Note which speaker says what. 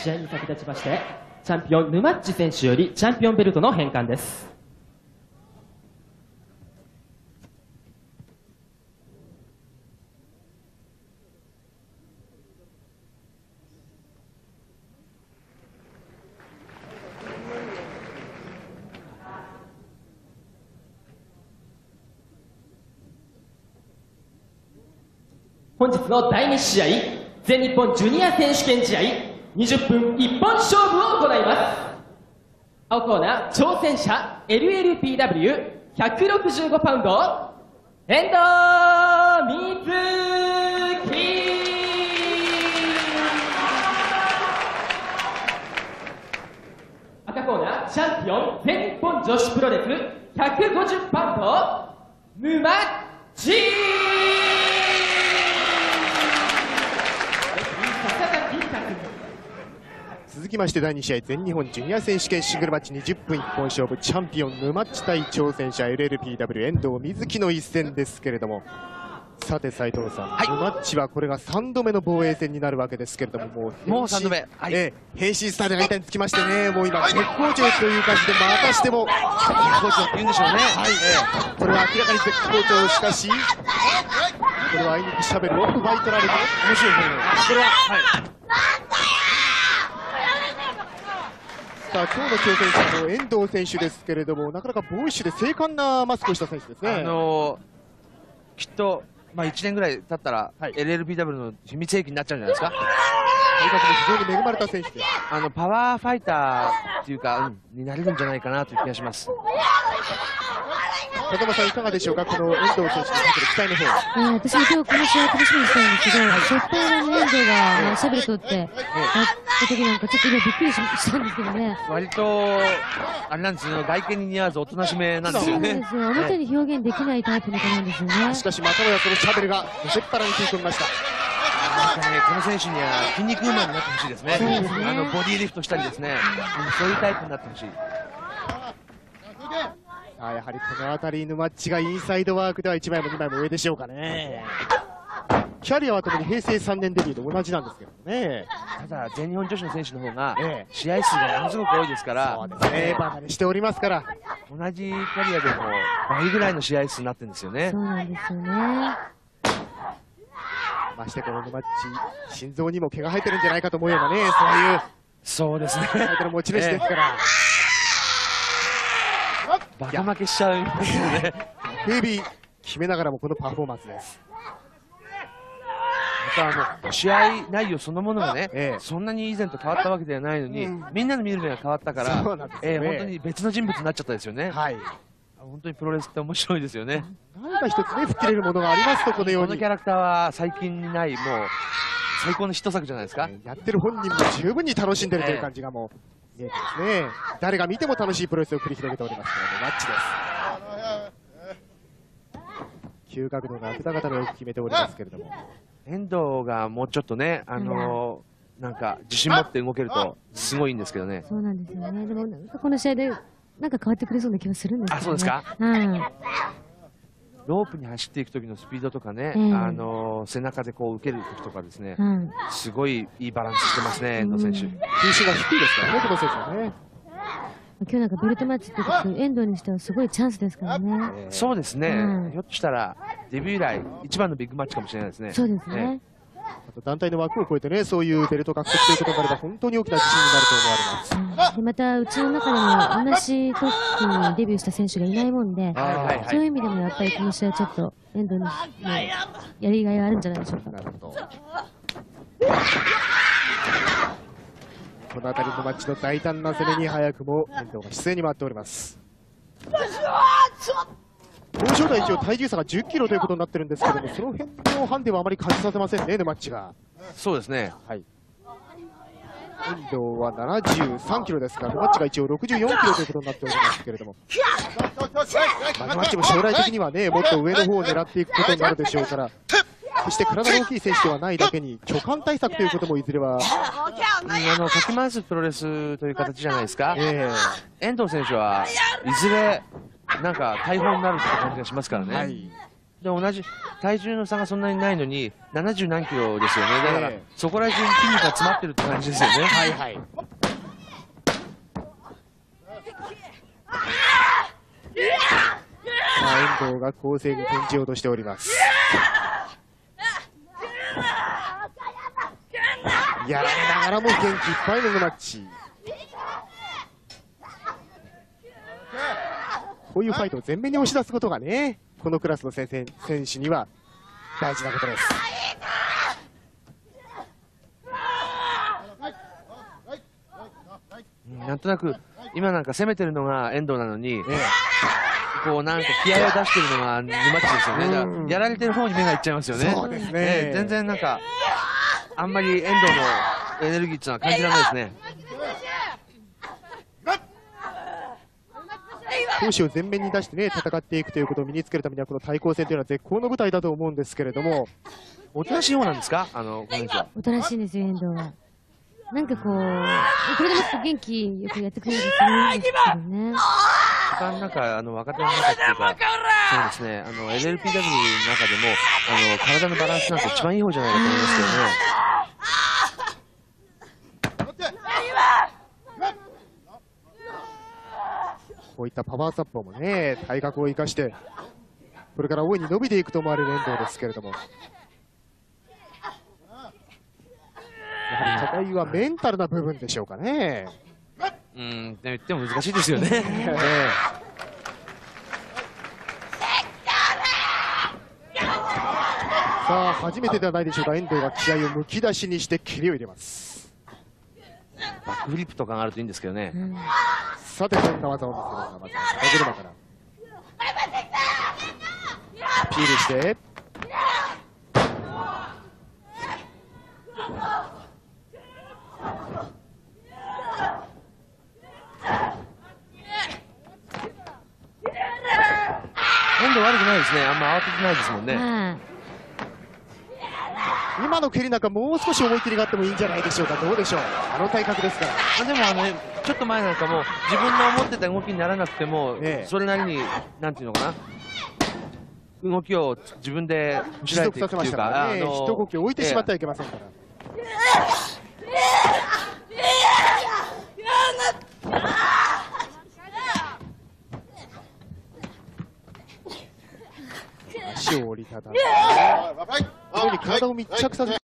Speaker 1: 試合に先立ちまして、チャンピオンヌマッチ選手よりチャンピオンベルトの返還です。本日の第2試合、全日本ジュニア選手権試合、20分一本勝負を行います。青コーナー、挑戦者 LLPW165 パウンド、遠藤瑞希。赤コーナー、チャンピオン全日本女子プロレス150パウンド、沼地。
Speaker 2: 続きまして第2試合、全日本ジュニア選手権シングルマッチ20分一本勝負、チャンピオン沼地対挑戦者 LLPW 遠藤瑞希の一戦ですけれども、さて斉藤さん、沼地はこれが3度目の防衛戦になるわけですけれども、もう
Speaker 3: 3度目、
Speaker 2: 変身スターで板につきましてね、もう今絶好調という感じで、またしても
Speaker 3: 絶好調って言うんでしょうね。
Speaker 2: これは明らかに絶好調、しかしこれはあいにくシャベルオフバイ取られて面白いね。これはさあ今日の挑戦者の遠藤選手ですけれども、なかなかボーイッシュで精悍なマスクをした選手ですね。
Speaker 3: きっと、1年ぐらい経ったら、LLPW の秘密兵器になっちゃうんじゃないですか。
Speaker 2: 体格も非常に恵まれた選手です。
Speaker 3: パワーファイターっていうか、になれるんじゃないかなという気がします。
Speaker 2: 風間さんいかがでしょうか、この遠藤選手にかける期待の方。
Speaker 4: 私も今日この試合楽しみにしてるんですけど、初回の遠藤がシャベル取ってやった時なんかちょっと今びっくりしたんですけどね。
Speaker 3: 割とあれなんですよ、外見に似合わずおとなしめなんですよね。
Speaker 4: そうですよ、表に表現できないタイプの子なんですよね。
Speaker 2: しかしまたもやそのシャベルがせっぱらに食い込みました。
Speaker 3: この選手には筋肉ウーマンになってほしいですね。ボディリフトしたりですね、そういうタイプになってほしい。
Speaker 2: やはりこの辺りのマッチがインサイドワークでは1枚も2枚も上でしょうかね。キャリアはともに平成3年デビューと同じなんですけどね。
Speaker 3: ただ全日本女子の選手の方が試合数がものすごく多いですから、
Speaker 2: バカにしておりますから、
Speaker 3: 同じキャリアでも倍ぐらいの試合数になってるんですよね。
Speaker 4: そうなんですよね。
Speaker 2: ましてこのマッチ、心臓にも毛が生えてるんじゃないかと思うようなね、
Speaker 3: そうですね。
Speaker 2: 相手の持ち主ですから。
Speaker 3: バカ負けしちゃうんですよね。
Speaker 2: ヘビー決めながらもこのパフォーマンスです。
Speaker 3: また試合内容そのものがね、そんなに以前と変わったわけではないのに、みんなの見る目が変わったから、本当に別の人物になっちゃったですよね。本当にプロレスって面白いですよね。
Speaker 2: 何か一つね、吹っ切れるものがありますと、このように。
Speaker 3: このキャラクターは最近にない、もう最高のヒット作じゃないですか。
Speaker 2: やってる本人も十分に楽しんでるという感じがもう見えてますね。誰が見ても楽しいプロレスを繰り広げておりますからね、マッチです。急角度が札形のよく決めておりますけれども、
Speaker 3: 遠藤がもうちょっとね、なんか自信持って動けるとすごいんですけどね。
Speaker 4: そうなんですよね。でもなんかこの試合でなんか変わってくれそうな気がするんですけどね。
Speaker 3: そうですか。ロープに走っていく時のスピードとかね、背中でこう受ける時とかですね、すごいいいバランスしてますね、遠藤選手。
Speaker 2: 球種が低いですからね、この選手はね。
Speaker 4: 今日なんかベルトマッチって遠藤にしてはすごいチャンスですからね。
Speaker 3: そうですね。ひょっとしたらデビュー以来一番のビッグマッチかもしれないですね。
Speaker 4: そうですね。
Speaker 2: 団体の枠を超えてね、そういうベルト獲得ということになれば本当に大きな自信になると思われます。
Speaker 4: でまたうちの中でも同じ時にデビューした選手がいないもんで、そういう意味でもやっぱりこの試合ちょっと遠藤にやりがいがあるんじゃないでしょうか。
Speaker 2: なるほど。この辺りのマッチの大胆な攻めに早くも遠藤が姿勢に回っております。表彰台一応体重差が10キロということになってるんですけども、その辺のハンデはあまり感じさせませんね、マッチが。
Speaker 3: そうですね。
Speaker 2: 遠藤は73キロですが、マッチが一応64キロということになっておりますけれども、マッチも将来的にはね、もっと上の方を狙っていくことになるでしょうから、そして体の大きい選手ではないだけに、巨漢対策ということもいずれは。
Speaker 3: かき回すプロレスという形じゃないですか。遠藤選手はいずれなんか大砲になるって感じがしますからね。 で同じ体重の差がそんなにないのに70何キロですよね。だからそこら中に筋肉が詰まってるって感じですよね。
Speaker 2: はいはい。さあ遠藤が攻勢に転じようとしております。やられながらも元気いっぱいのマッチ。こういうファイトを前面に押し出すことがね、このクラスの選手には大事なことです。
Speaker 3: なんとなく今なんか攻めてるのが遠藤なのに、こうなんか気合を出してるのが沼地ですよね。だからやられてる方に目がいっちゃいますよね。
Speaker 2: そうですね。
Speaker 3: 全然なんかあんまり遠藤のエネルギーっていうのは感じられないですね。
Speaker 2: 闘志を前面に出してね、戦っていくということを身につけるためには、この対抗戦というのは絶好の舞台だと思うんですけれども、
Speaker 3: おとなしい方なんですか、この選手は。
Speaker 4: おとなしいんですよ、遠藤は。なんかこう、これでもっと元気よくやってくれるとするんですけどね。
Speaker 3: 一番なんか、若手の中っていうか、そうですね、LLPW の中でも、体のバランスなんか一番いい方じゃないかと思いますけどね。
Speaker 2: こういったパワーサッパーもね、体格を生かして、これから大いに伸びていくと思われる遠藤ですけれども、やはり課題はメンタルな部分でしょうかね。
Speaker 3: 言っても難しいですよね。
Speaker 2: さあ、初めてではないでしょうか、遠藤が気合をむき出しにして蹴りを入れます。
Speaker 3: バックフリップとかがあるといいんですけどね。
Speaker 2: さて、どんな技を見せるのか、まずは肩車から。アピールして、
Speaker 3: 遠藤悪くないですね。あんま慌ててないですもんね。
Speaker 2: 今の蹴りなんかもう少し思い切りがあってもいいんじゃないでしょうか。どうでしょう、あの体格ですから。
Speaker 3: でもちょっと前なんかも自分の思ってた動きにならなくても、それなりになんていうのかな、動きを自分で
Speaker 2: 持続させましたからね。一呼吸置いてしまってはいけませんから。足を折りたたんで、ここに体を密着させて